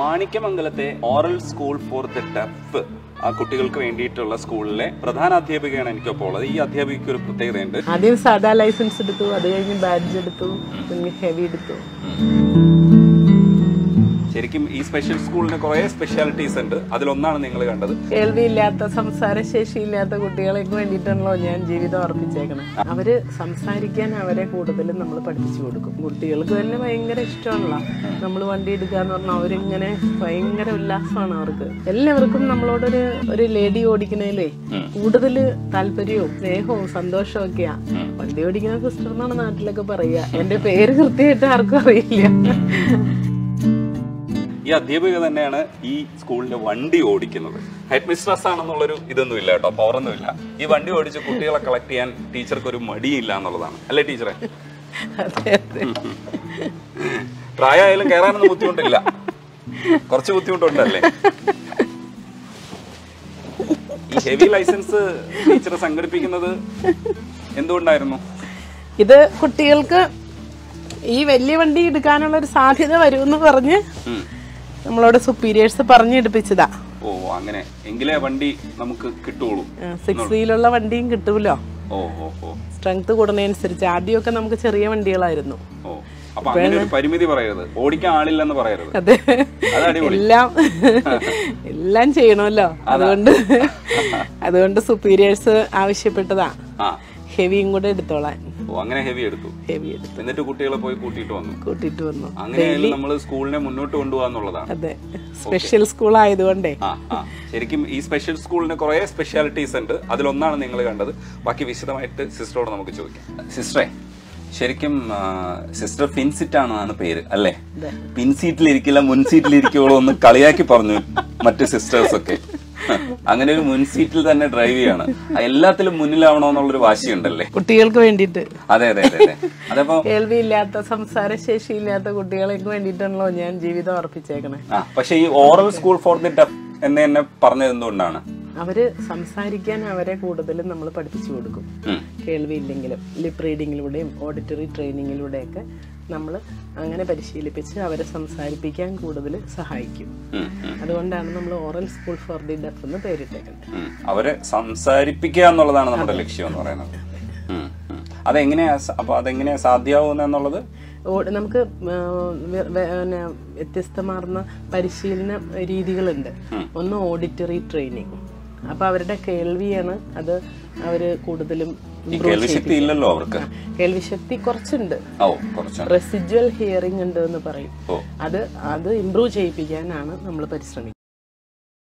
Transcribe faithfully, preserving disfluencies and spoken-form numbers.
മാണിക്യമംഗലത്തെ oral school for the deaf ആ കുട്ടികൾക്ക് വേണ്ടിയിട്ടുള്ള സ്കൂളിലെ പ്രധാന അധ്യാപികയാണ് എനിക്കൊപ്പം ഉള്ളത്. ഈ അധ്യാപികയ്ക്ക് ഒരു പ്രത്യേകതയുണ്ട്. ആദ്യം സാധാ ലൈസൻസ് എടുത്തു, അത് കഴിഞ്ഞ് ബാഡ്ജ് എടുത്തു, പിന്നെ ഹെവി എടുത്തു. ശരിക്കും ഈ സ്പെഷ്യൽ സ്കൂളിന് കുറെ സ്പെഷ്യാലിറ്റീസ് ഉണ്ട്. അതിലൊന്നാണ് നിങ്ങൾ കണ്ടത്. കേൾവിയില്ലാത്ത സംസാരശേഷിയില്ലാത്ത കുട്ടികൾക്ക് വേണ്ടിയിട്ടാണല്ലോ ഞാൻ ജീവിതം അർപ്പിച്ചേക്കണം. അവര് സംസാരിക്കാൻ അവരെ കൂടുതലും നമ്മൾ പഠിപ്പിച്ചു കൊടുക്കും. കുട്ടികൾക്ക് തന്നെ ഭയങ്കര ഇഷ്ടമാണല്ലോ നമ്മൾ വണ്ടി എടുക്കാന്ന് പറഞ്ഞാൽ അവരിങ്ങനെ ഭയങ്കര ഉല്ലാസമാണ് അവർക്ക്. എല്ലാവർക്കും നമ്മളോടൊരു ഒരു ലേഡി ഓടിക്കുന്നതിലേ കൂടുതൽ താല്പര്യവും സ്നേഹവും സന്തോഷവും ഒക്കെയാ. വണ്ടി ഓടിക്കുന്ന സിസ്റ്റർ എന്നാണ് നാട്ടിലൊക്കെ പറയുക. എന്റെ പേര് കൃത്യമായിട്ട് ആർക്കും അറിയില്ല. ഈ അധ്യാപിക തന്നെയാണ് ഈ സ്കൂളിന്റെ വണ്ടി ഓടിക്കുന്നത്. ഹെഡ് മിസ്ട്രസ് ആണെന്നുള്ളൊരു ഇതൊന്നും ഇല്ല കേട്ടോ, പവറൊന്നുമില്ല. ഈ വണ്ടി ഓടിച്ച് കുട്ടികളെ കളക്ട് ചെയ്യാൻ ടീച്ചർക്ക് ഒരു മടിയില്ല എന്നുള്ളതാണ്. അല്ലേ ടീച്ചറെ? പ്രായമായാലും കയറാനൊന്നും ബുദ്ധിമുട്ടില്ല. കുറച്ച് ബുദ്ധിമുട്ടുണ്ടല്ലേ? ഈ ഹെവി ലൈസൻസ് ടീച്ചർ സംഘടിപ്പിക്കുന്നത് എന്തുകൊണ്ടായിരുന്നു? ഇത് കുട്ടികൾക്ക് ഈ വലിയ വണ്ടി എടുക്കാനുള്ള ഒരു സാധ്യത വരുമെന്ന് പറഞ്ഞ് നമ്മളോട് സുപ്പീരിയേഴ്സ് പറഞ്ഞെടുപ്പിച്ചതാ. ഓ, അങ്ങനെ എങ്കിലേ വണ്ടി നമുക്ക് കിട്ടുള്ളൂ. സിക്സ് വീലുള്ള വണ്ടിയും കിട്ടൂലോ. ഓ ഓ ഓ സ്ട്രെങ്ത് കൂടുന്നതനുസരിച്ച്. ആദ്യമൊക്കെ നമുക്ക് ചെറിയ വണ്ടികളായിരുന്നു. ഓ, അപ്പൊ അങ്ങനെ ഒരു പരിമിതി പറയരുത്, ഓടിക്കാൻ ആളില്ലെന്ന് പറയരുത്. അതെ, എല്ലാം എല്ലാം ചെയ്യണമല്ലോ. അതുകൊണ്ട് അതുകൊണ്ട് സുപ്പീരിയേഴ്സ് ആവശ്യപ്പെട്ടതാ ഹെവിയും കൂടെ എടുത്തോളാൻ. ഓ, അങ്ങനെ ഹെവി എടുത്തു. ഹെവി എടുത്തു. എന്നിട്ട് കുട്ടികളെ പോയി കൂട്ടിയിട്ട് വന്നു. കൂട്ടിട്ട് വന്നു. അങ്ങനെയായാലും നമ്മള് സ്കൂളിനെ മുന്നോട്ട് കൊണ്ടുപോകാന്നുള്ളതാണ്. അതെ, സ്പെഷ്യൽ സ്കൂൾ ആയതുകൊണ്ടേ. ശരിക്കും ഈ സ്പെഷ്യൽ സ്കൂളിന് കുറെ സ്പെഷ്യാലിറ്റീസ് ഉണ്ട്. അതിലൊന്നാണ് നിങ്ങൾ കണ്ടത്. ബാക്കി വിശദമായിട്ട് സിസ്റ്ററോട് നമുക്ക് ചോദിക്കാം. സിസ്റ്ററെ, ശരിക്കും സിസ്റ്റർ പിൻസീറ്റ് ആണ് പേര് അല്ലേ? പിൻസീറ്റിൽ ഇരിക്കില്ല, മുൻ സീറ്റിൽ ഇരിക്കുള്ളൂ എന്ന് കളിയാക്കി പറഞ്ഞു മറ്റു സിസ്റ്റേഴ്സ് ഒക്കെ. അങ്ങനെ ഒരു മുൻ സീറ്റിൽ തന്നെ ഡ്രൈവ് ചെയ്യാണ്. എല്ലാത്തിലും മുന്നിലാവണോ എന്നുള്ളൊരു വാശിയുണ്ടല്ലേ കുട്ടികൾക്ക് വേണ്ടിട്ട്? അതെ അതെ അതെ അതെ. അതപ്പോ കേൾവിയില്ലാത്ത സംസാരശേഷിയില്ലാത്ത കുട്ടികൾക്ക് വേണ്ടിയിട്ടാണല്ലോ ഞാൻ ജീവിതം അർപ്പിച്ചേക്കണേ. ആ, പക്ഷെ ഈ oral school for the deaf എന്ന് തന്നെ പറഞ്ഞത് എന്തുകൊണ്ടാണ്? അവര് സംസാരിക്കാൻ അവരെ കൂടുതലും നമ്മൾ പഠിപ്പിച്ചു കൊടുക്കും. കേൾവിയില്ലെങ്കിലും ലിപ് റീഡിങ്ങിലൂടെയും ഓഡിറ്ററി ട്രെയിനിങ്ങിലൂടെയൊക്കെ നമ്മൾ അങ്ങനെ പരിശീലിപ്പിച്ച് അവരെ സംസാരിപ്പിക്കാൻ കൂടുതൽ സഹായിക്കും. അതുകൊണ്ടാണ് നമ്മൾ oral school for the deaf എന്ന് പേരിട്ടേക്കുന്നത്. അവരെ സംസാരിപ്പിക്കുക എന്നുള്ളതാണ് നമ്മുടെ ലക്ഷ്യം എന്ന് പറയുന്നത്. അതെങ്ങനെയാ അപ്പൊ അതെങ്ങനെയാ സാധ്യമാവുന്ന എന്നുള്ളത് നമുക്ക് വ്യത്യസ്തമാർന്ന പരിശീലന രീതികളുണ്ട്. ഒന്ന് ഓഡിറ്ററി ട്രെയിനിങ്. അപ്പൊ അവരുടെ കേൾവിയാണ് അത് അവര് കൂടുതലും. കേൾവിശക്തി ഇല്ലല്ലോ അവർക്ക്. കേൾവിശക്തി കുറച്ചുണ്ട്, റെസിജ്വൽ ഹിയറിംഗ് ഉണ്ട് എന്ന് പറയും. അത് അത് ഇംപ്രൂവ് ചെയ്യിപ്പിക്കാനാണ് നമ്മൾ പരിശ്രമിക്കുന്നത്.